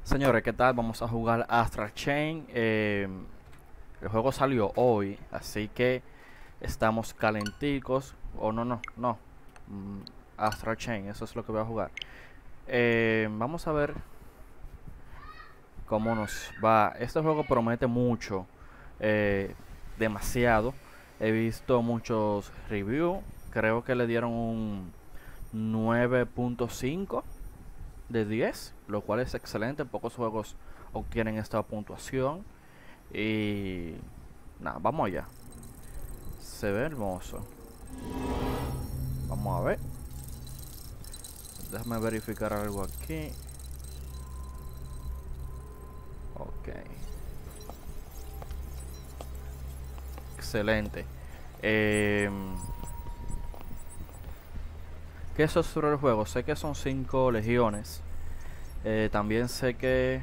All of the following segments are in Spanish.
Señores, ¿qué tal? Vamos a jugar Astral Chain. El juego salió hoy, así que estamos calenticos. No. Mm, Astral Chain, eso es lo que voy a jugar. Vamos a ver cómo nos va. Este juego promete mucho, demasiado. He visto muchos reviews. Creo que le dieron un 9.5 de 10, lo cual es excelente. Pocos juegos obtienen esta puntuación. Y nada, vamos allá. Se ve hermoso. Vamos a ver. Déjame verificar algo aquí. Ok. Excelente. ¿Qué es sobre el juego? Sé que son 5 legiones. También sé que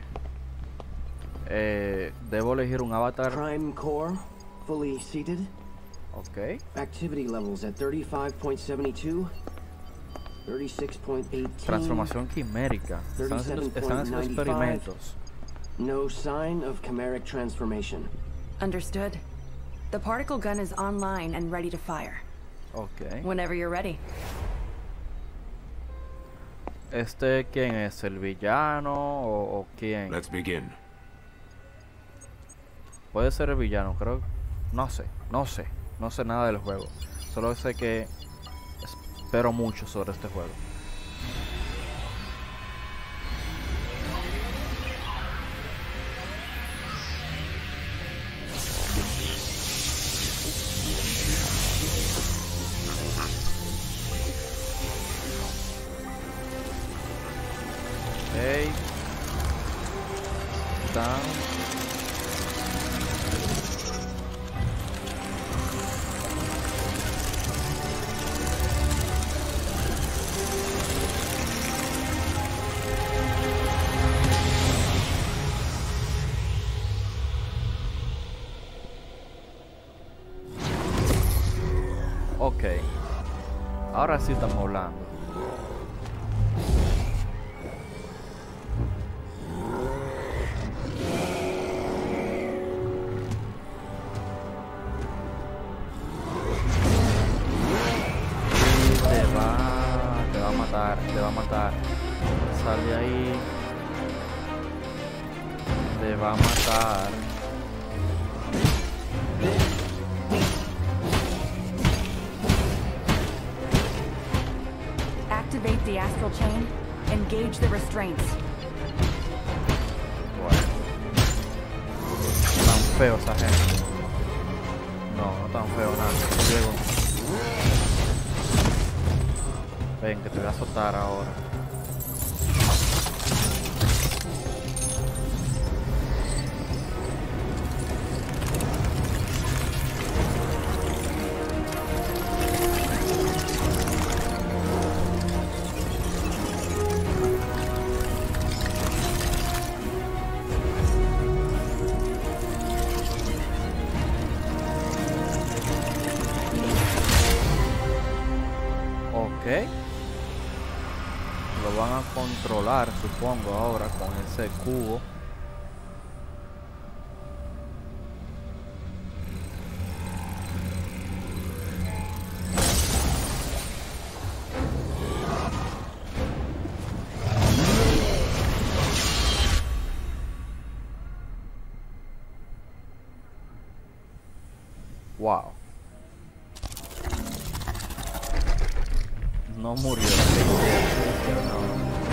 debo elegir un avatar. Prime Core, fully seated. Ok. Activity levels at 35.72, 36.18. Transformación quimérica. Están haciendo experimentos. No sign of chimeric transformation. Understood. The particle gun is online and ready to fire. Ok. Whenever you're ready. ¿Quién es? ¿El villano o quién? Let's begin. Puede ser el villano, creo. No sé. No sé nada del juego. Solo sé que espero mucho sobre este juego. Ok. Down. Ok, ahora sí estamos hablando. Te va a matar. Sal de ahí. Te va a matar. Activate the astral chain. Engage the restraints. Bueno. Tan feo esa gente. No tan feo nada. Llego. Ven, que te voy a azotar ahora. Ok. Lo van a controlar, supongo, ahora con ese cubo. Wow. No murió. No.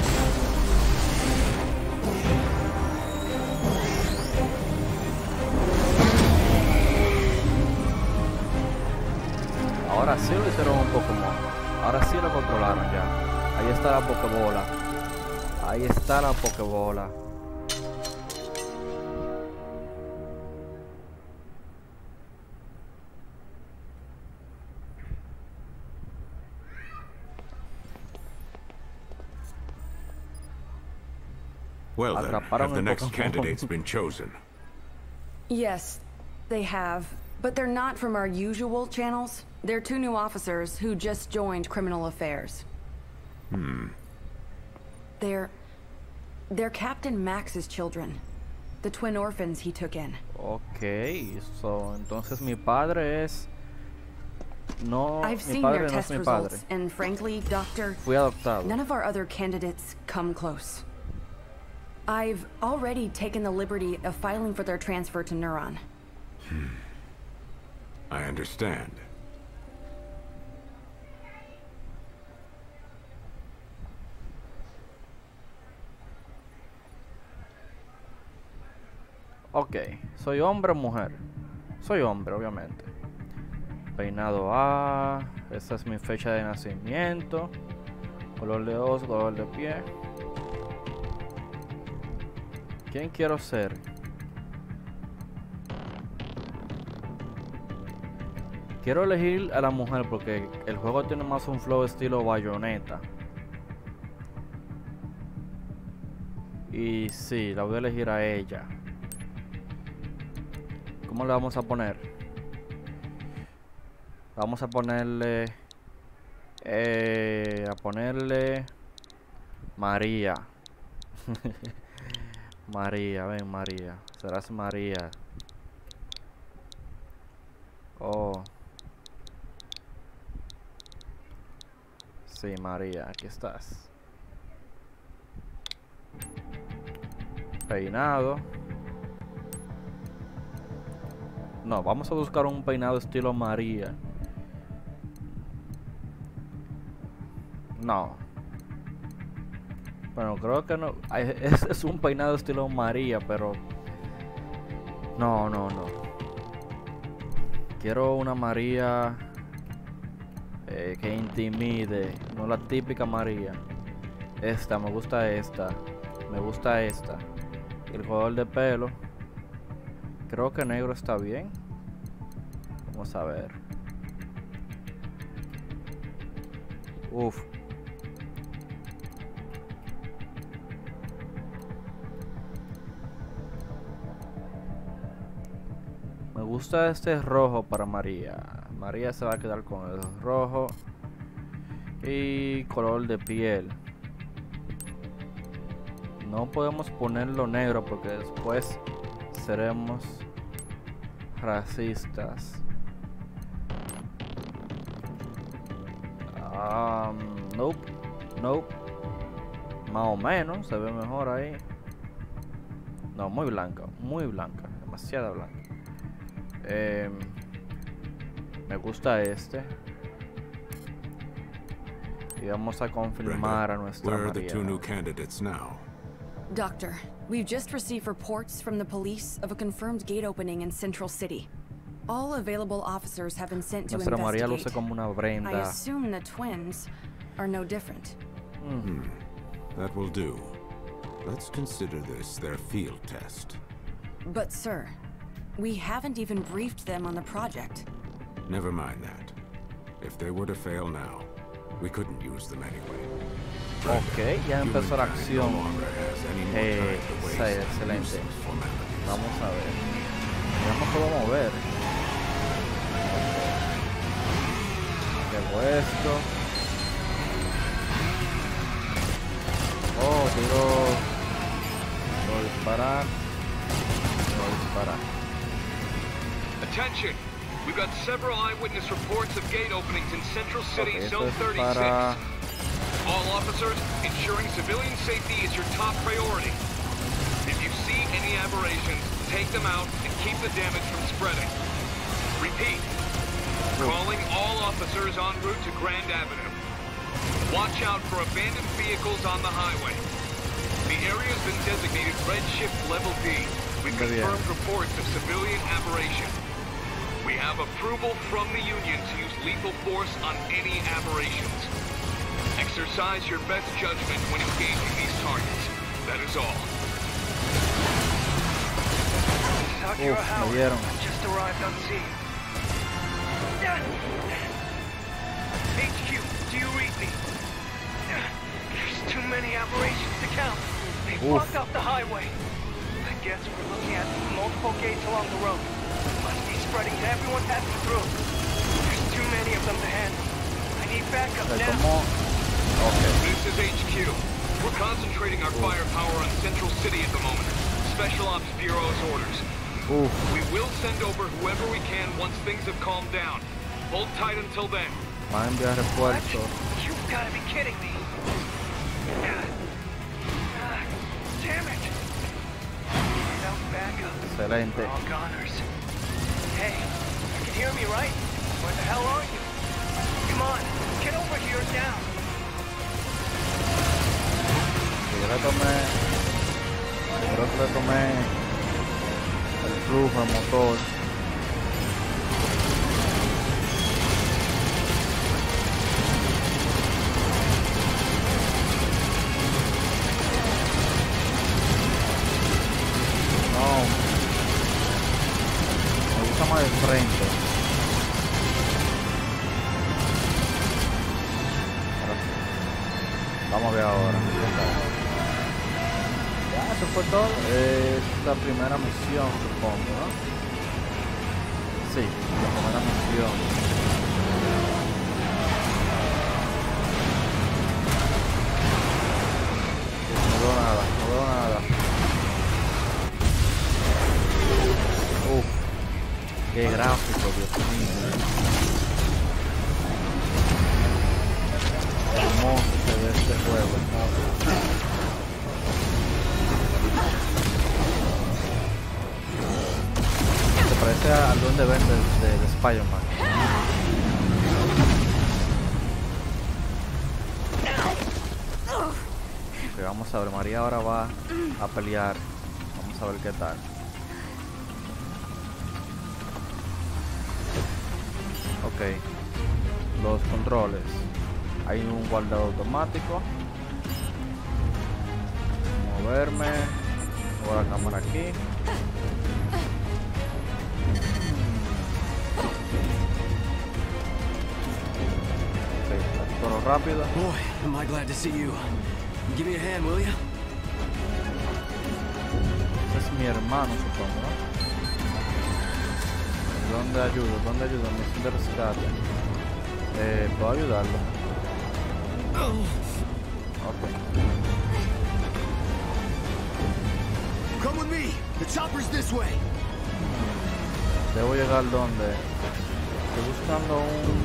Ahora sí lo hicieron un Pokémon. Ahora sí lo controlaron ya. Ahí está la Pokébola. Ahí está la Pokébola. Well then, Atraparon have the el next Pokémon. candidates been chosen? Yes, they have. But they're not from our usual channels. They're 2 new officers who just joined Criminal Affairs. They're They're Captain Max's children. The twin orphans he took in. Ok, so, entonces mi padre es... No, I've mi seen padre their no es test mi padre. results, and frankly, Doctor, Fui adoptado. none of our other candidates come close. I've already taken the liberty of filing for their transfer to Neuron. I understand. Ok, soy hombre o mujer. Soy hombre, obviamente. Peinado A. Esa es mi fecha de nacimiento. Color de ojos, color de piel. ¿Quién quiero ser? Quiero elegir a la mujer porque el juego tiene más un flow estilo Bayonetta. Y sí, la voy a elegir a ella. ¿Cómo le vamos a poner? Vamos a ponerle... María. María, ven María. Serás María. Oh. Sí, María, aquí estás. Peinado. No, vamos a buscar un peinado estilo María. No. Bueno, creo que no. Es un peinado estilo María, pero... No. Quiero una María que intimide. No la típica María. Esta, me gusta esta. Me gusta esta. El color de pelo. Creo que negro está bien. Vamos a ver. Uf. Me gusta este rojo para María. María se va a quedar con el rojo. Y color de piel. No podemos ponerlo negro porque después seremos racistas. Nope. Más o menos, se ve mejor ahí. No, muy blanca, demasiado blanca. Me gusta este. Y vamos a confirmar Brenda, a nuestra where are the María. 2 new candidates now? Doctor, we've just received reports from the police of a confirmed gate opening in Central City. All available officers have been sent to Nuestra María luce investigate. como una I Brenda. assume the twins are no different. That will do. Let's consider this their field test. But sir, we haven't even briefed them on the project. Never mind that. If they were to fail now, we couldn't use them anyway. Ok, ya empezó la Humankind acción. no longer has any more time to Sí, waste on excelente. useless formalities. Vamos a ver. Ya me puedo mover. Llevo esto. Oh, tiro. Voy a disparar. Voy a disparar. Attention! We've got several eyewitness reports of gate openings in Central City, Ok, esto Zone es 36. para... All officers, ensuring civilian safety is your top priority. If you see any aberrations, take them out and keep the damage from spreading. Repeat. Calling all officers en route to Grand Avenue. Watch out for abandoned vehicles on the highway. The area has been designated Red Shift Level D. We've Muy bien. confirmed reports of civilian aberration. We have approval from the Union to use lethal force on any aberrations. Exercise your best judgment when engaging these targets. That is all. Uf, me dieron. Just arrived on scene. HQ, do you read me? There's too many aberrations to count. They blocked off the highway. I guess we're looking at multiple gates along the road. Must be spreading to everyone passing through. There's too many of them to handle. I need backup Se now. tomó... Ok. This is HQ. We're concentrating our firepower on Central City at the moment. Special Ops Bureau's orders. We will send over whoever we can once things have calmed down. Hold tight until then. Van a enviar refuerzos. You've got to be kidding me. Damn it. Now back up. Excelente. All goners. Hey, you can hear me, right? Where the hell are you? Come on, get over here now. Yo le tomé, creo que le tomé el flujo al motor. No, me gusta más de frente. Vamos a ver ahora. Ya, eso fue todo. Es la primera misión, supongo, ¿no? Sí, la primera misión. No veo nada, no veo nada. Uf, qué gráfico, Dios mío. Hermoso se ve este juego. Se parece al Duende Verde de Spider-Man. Ok, vamos a ver, María ahora va a pelear. Vamos a ver qué tal. Ok, los controles. Hay un guardado automático. Moverme. Muevo la cámara aquí. Ok, disparo rápido. Boy, am I glad to see you. Give me a hand, will you? Ese es mi hermano, supongo, ¿no? ¿Dónde ayudo? ¿Dónde ayudo? Misión de rescate. ¿Puedo ayudarlo? Okay. Come with me. The chopper's this way. Debo llegar donde. Estoy buscando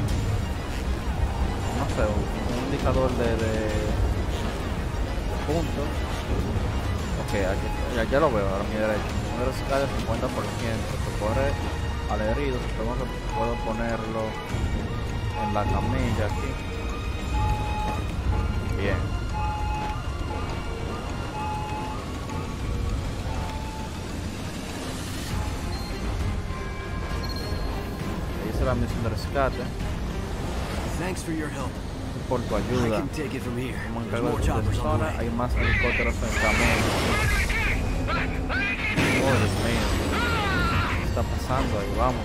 no sé, un indicador de puntos. Ok, aquí, ya lo veo a mi derecha. Un rescate del 50%. Se corre al herido. Supongo que puedo ponerlo en la camilla aquí. Bien. Ahí es la misión de rescate. Thanks for your help. Por tu I ayuda. can take it from here. Como There's encargo more de tu choppers on the persona, way. hay más helicópteros en camino. Oh, Dios mío. ¿Qué está pasando ahí? Vamos.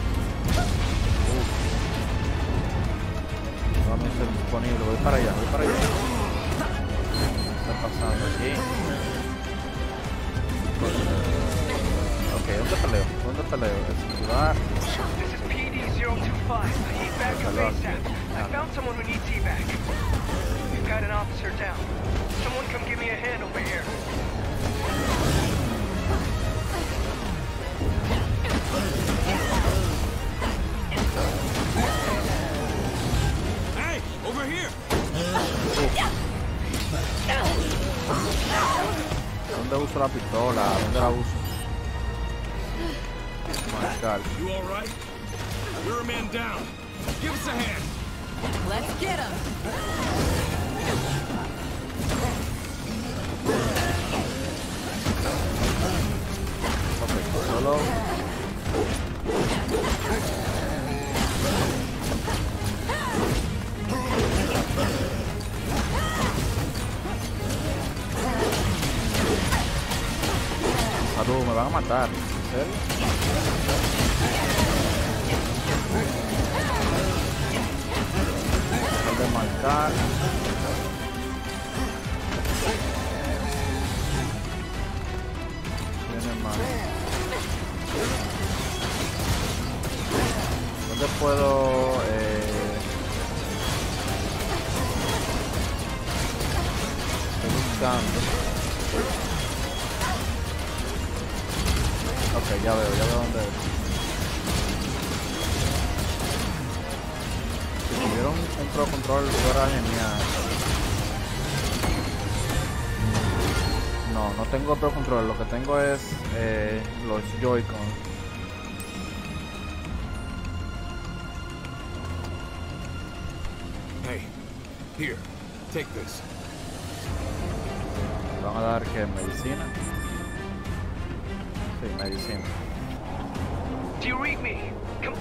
Vamos a ser disponible. Voy para allá, voy para allá. ¿Qué está pasando aquí? Ok, ¿dónde peleo? ¿Dónde peleo? Esquivar. This is PD-025. I need backup ASAP. I found someone who needs evac. We've got an officer down. Someone come give me a hand over here. Hey, over here. ¿Dónde uso la pistola? ¿Dónde la uso? My God. You all right? You're a man down. Give us a hand. Let's get him. Ok, solo. Salud, me van a matar. ¿En serio? Hay que marcar. Viene más. ¿Dónde puedo estoy buscando. Ok, ya veo dónde es. Si tuviera un Pro Control fuera genial. No tengo Pro Control, lo que tengo es los Joy-Con. Hey, here, take this. ¿Me van a dar qué? ¿Medicina? Sí, medicina. Do you read me? Come.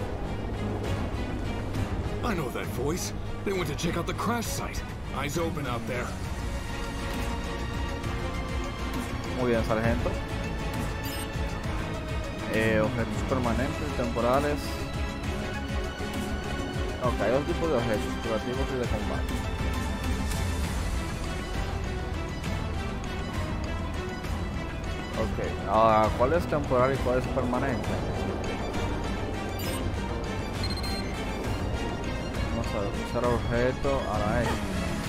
I know that voice. They went to check out the crash site. Eyes open out there. Muy bien, sargento. Objetos permanentes y temporales. Ok, hay dos tipos de objetos, curativos y de combate. Ok, ¿cuál es temporal y cuál es permanente? Vamos a ver, usar objeto a la X.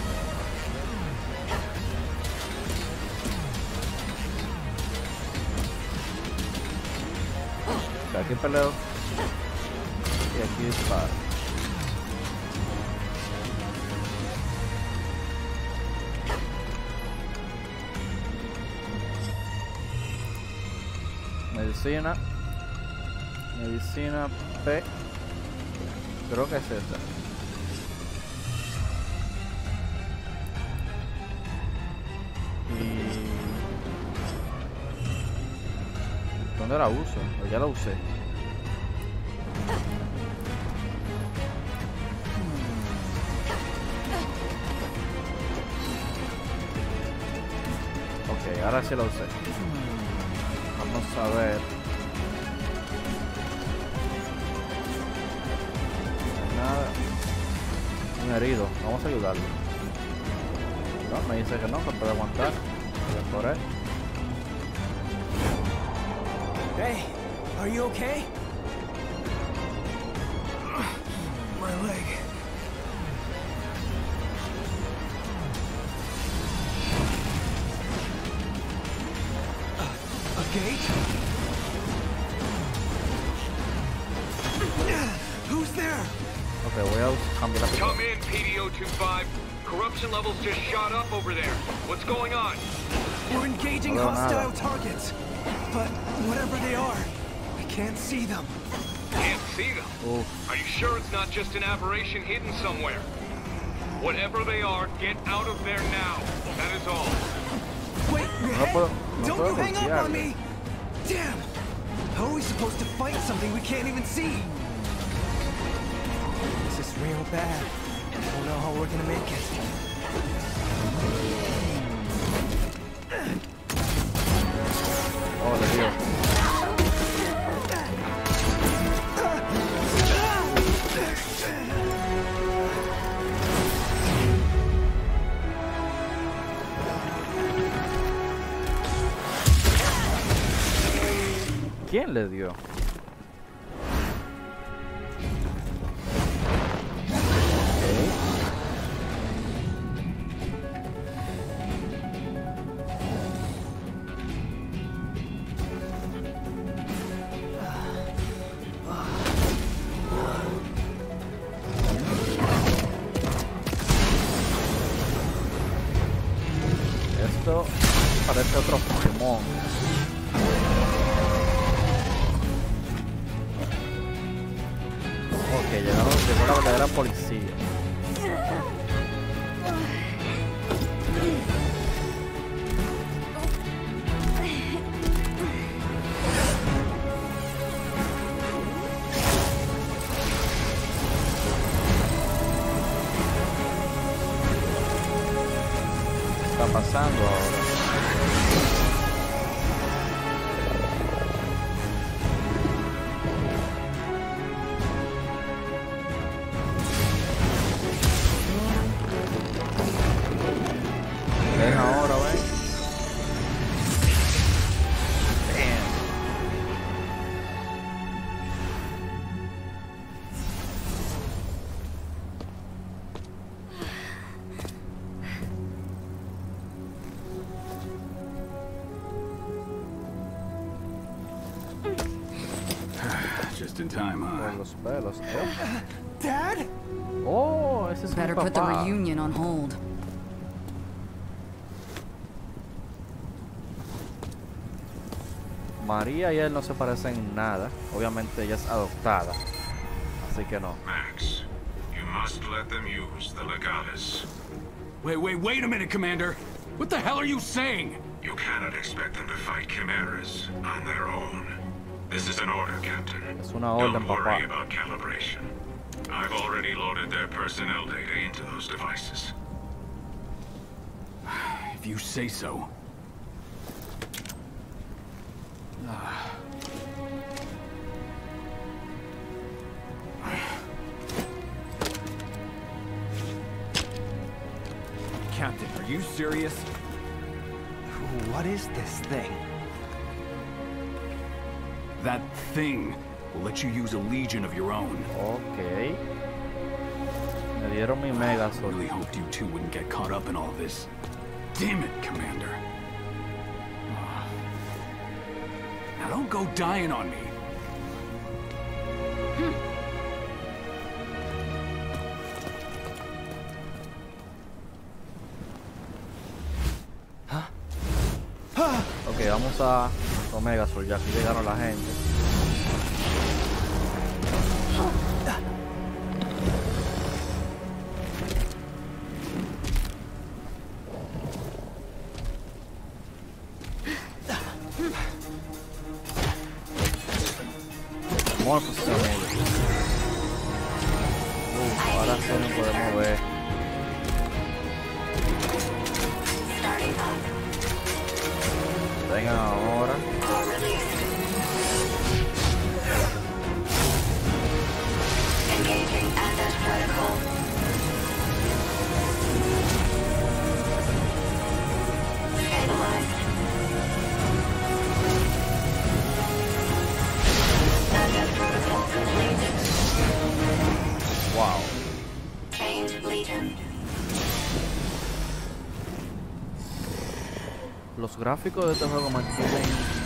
Ok, aquí peleo y aquí disparo. Medicina P, creo que es esta. Y ¿dónde la uso? O ya la usé. Ok, ahora sí la usé. Vamos a ver. Nada. Un herido. Vamos a ayudarlo. No, me dice que no, que puede aguantar. Por él. Hey, are you okay? My leg. A gate? Who's there? Ok, voy a cambiar la pistola. Come in, PD-025. Corruption levels just shot up over there. What's going on? We're engaging No veo hostile nada. targets. But whatever they are, I can't see them. Can't see them. Uf, Are you sure it's not just an aberration hidden somewhere? Whatever they are, get out of there now. That is all. Wait, no puedo, no don't puedo you hang up on golpearle. me! Damn! How are we supposed to fight something we can't even see? This is real bad. I don't know how we're gonna make it. Oh, de Dios. ¿Quién le dio? Esto parece otro Pokémon. Ok, llegó la verdadera policía. ¿Qué está pasando ahora? Ven ahora, ven. Damn. time, Por huh? los pelos. Dad? Oh, ese es mi Better put the papá. reunion on hold. María y él no se parecen en nada. Obviamente ella es adoptada. Así que no. Max, you must let them use the Legatus. Wait a minute, Commander! What the hell are you saying? You cannot expect them to fight chimeras on their own. This is an order, Captain. Es una orden, Don't worry papá. about calibration. I've already loaded their personnel data into those devices. If you say so. Captain, are you serious? What is this thing? That thing will let you use a legion of your own. Ok. Me dieron mi I Megazord. really hoped you two wouldn't get caught up in all this. Damn it, Commander. Now don't go dying on me. Ok, vamos a Omega Sol, ya aquí llegaron la gente. Morphosome. Ahora sí no podemos ver. Vengan ahora. Engaging access protocol. Stabilized. Access protocol complete. Wow. Chained Legion. Los gráficos de este juego mantienen.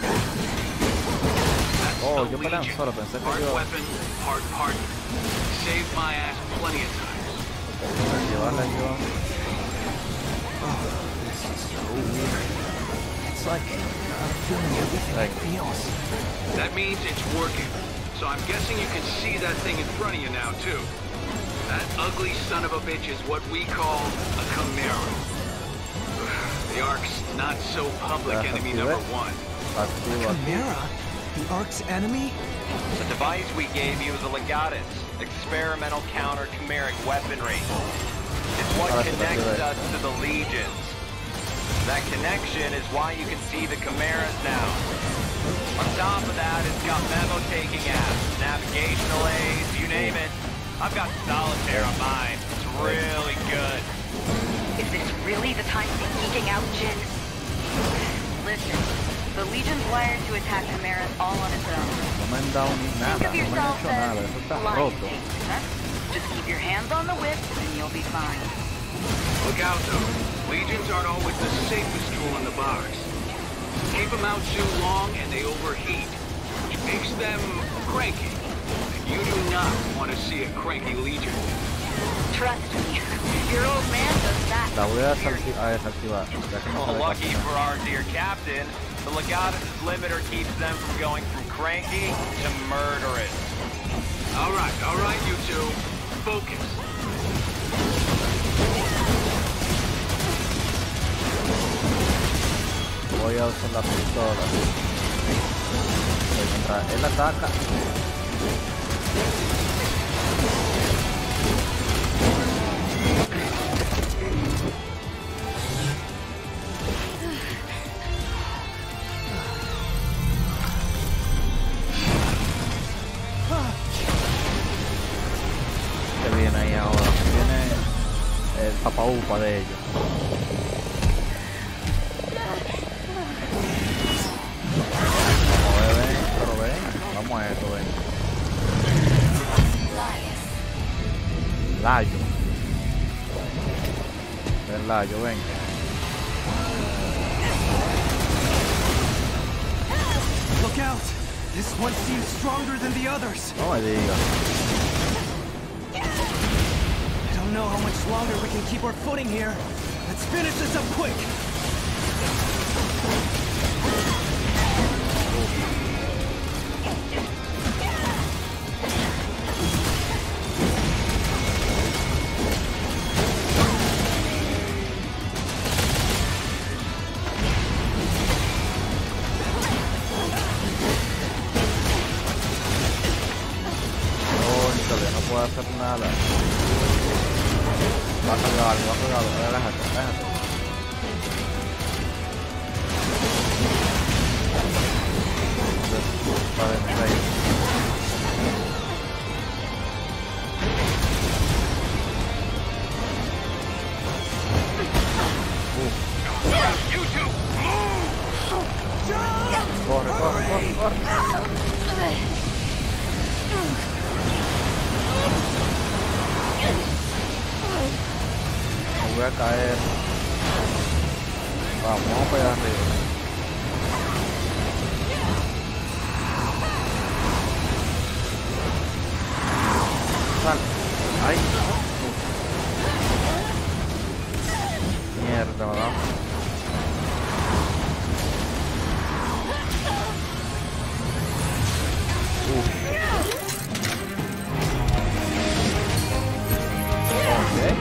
Oh, yo peleé solo, pensé que Hard yo weapon, hard part. Saved my ass plenty of times. para llevarla yo. It's like I'm feeling everything Like, feels. That means it's working. So I'm guessing you can see that thing in front of you now, too. That ugly son of a bitch is what we call a Chimera. The Ark's not so public enemy number one. activo aquí. Chimera? The Ark's enemy? The device we gave you is a Legatus, experimental counter-chimeric weaponry. It's what connects us to the Legions. That connection is why you can see the Chimeras now. On top of that, it's got memo-taking apps, navigational aids, you name it. I've got Solitaire on mine. It's really good. Is this really the time to be geeking out, Jin? Listen, the Legion's wired to attack Chimeras all on its own. No me han dado ni nada, Think of no me han yourself hecho nada, eso as está lion roto. tamer, huh? Just keep your hands on the whip and you'll be fine. Look out, though. Legions aren't always the safest tool in the box. Keep them out too long and they overheat, which makes them cranky. And you do not want to see a cranky Legion. Trust me, your old man does that. La voy a very desactivar. Ya que no se Well, ve lucky casi for nada. our dear captain, the Legatus limiter keeps them from going from cranky to murderous. All right, you two. Focus. Voy a usar la pistola. Mientras él ataca. ¿Qué viene ahí ahora? Viene el papaupa de ellos. Vamos a ver, ven, pero ven. Vamos a esto, ven. Layo. Ven, Layo, ven. Look out! This one seems stronger than the others. No me digas. I don't know how much longer we can keep our footing here. Let's finish this up quick. No puedo hacer nada. Va a colgar algo, relájate, relájate. Vale, me reí. Corre, corre, corre, corre. Voy a caer. Vamos para allá arriba. Sal. Ay. Mierda, ¿verdad? Ok.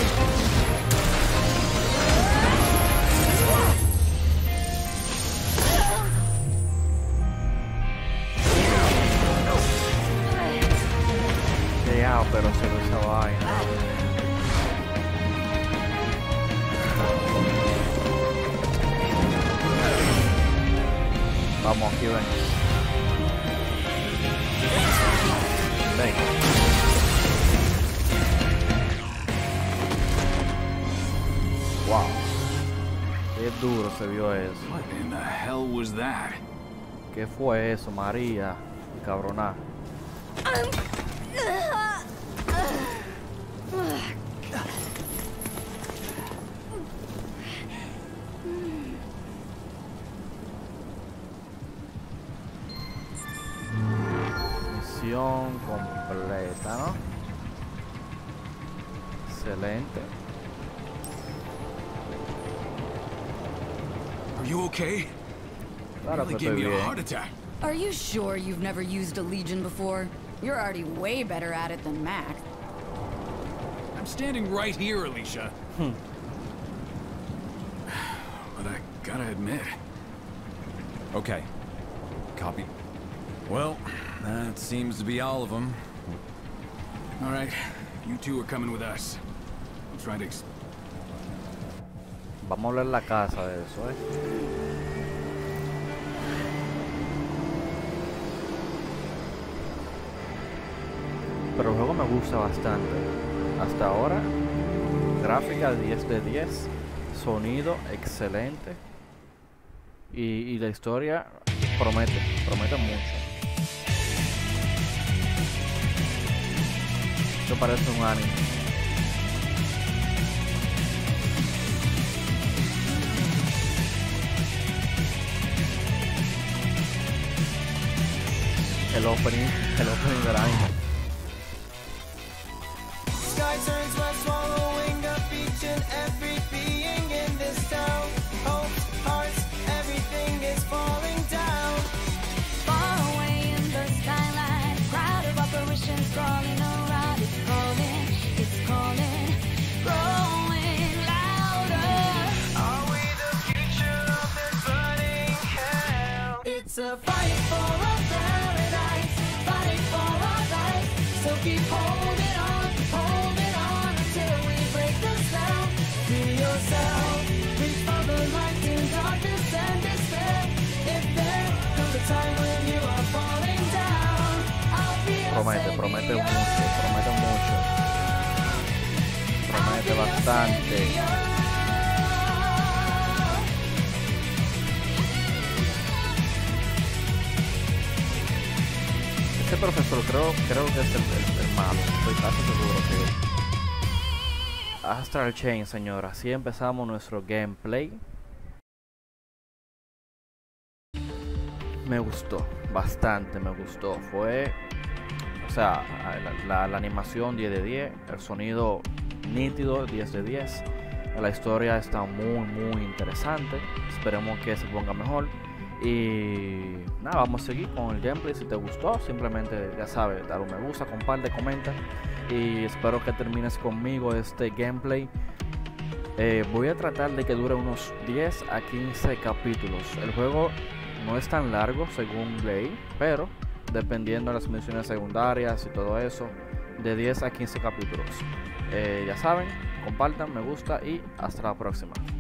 Pero se ve esa vaina. Vamos, aquí ven. Ven. Wow. Qué duro se vio eso. What in the hell was that? ¿Qué fue eso, María? Cabrona. Misión completa, ¿no? Excelente. Are you okay? Claro que Nearly gave estoy me a bien. heart attack. Are you sure you've never used a Legion before? You're already way better at it than Mac. I'm standing right here, Alicia. But I gotta admit. Okay. Copy. Well, that seems to be all of them. All right, you two are coming with us. I'm trying to. Vamos a hablar en la casa de eso, Pero el juego me gusta bastante. Hasta ahora, gráfica 10 de 10, sonido excelente y la historia promete mucho. Esto parece un anime. El opening del anime. Sky turns west, swallowing up each and every being in this town. Hopes, hearts, everything is falling down. Far away in the skyline, crowd of apparitions crawling around. It's calling, growing louder. Are we the future of this burning hell? It's a fight for a paradise, fight for our life. So keep holding on until we break the spell. Free yourself, reach for the light in darkness and despair. If there comes a time when you are falling down, I'll be Promete mucho. Promete bastante. Este profesor creo que es el malo. Estoy casi seguro que Astral Chain, señora. Así empezamos nuestro gameplay. Me gustó. bastante, me gustó. Fue, o sea, la animación 10 de 10, el sonido nítido 10 de 10. La historia está muy interesante. Esperemos que se ponga mejor. Y nada, vamos a seguir con el gameplay. Si te gustó, simplemente ya sabes, dar un me gusta, comparte, comenta. Y espero que termines conmigo este gameplay. Voy a tratar de que dure unos 10 a 15 capítulos. El juego no es tan largo según leí, pero dependiendo de las misiones secundarias y todo eso, de 10 a 15 capítulos. Ya saben, compartan, me gusta y hasta la próxima.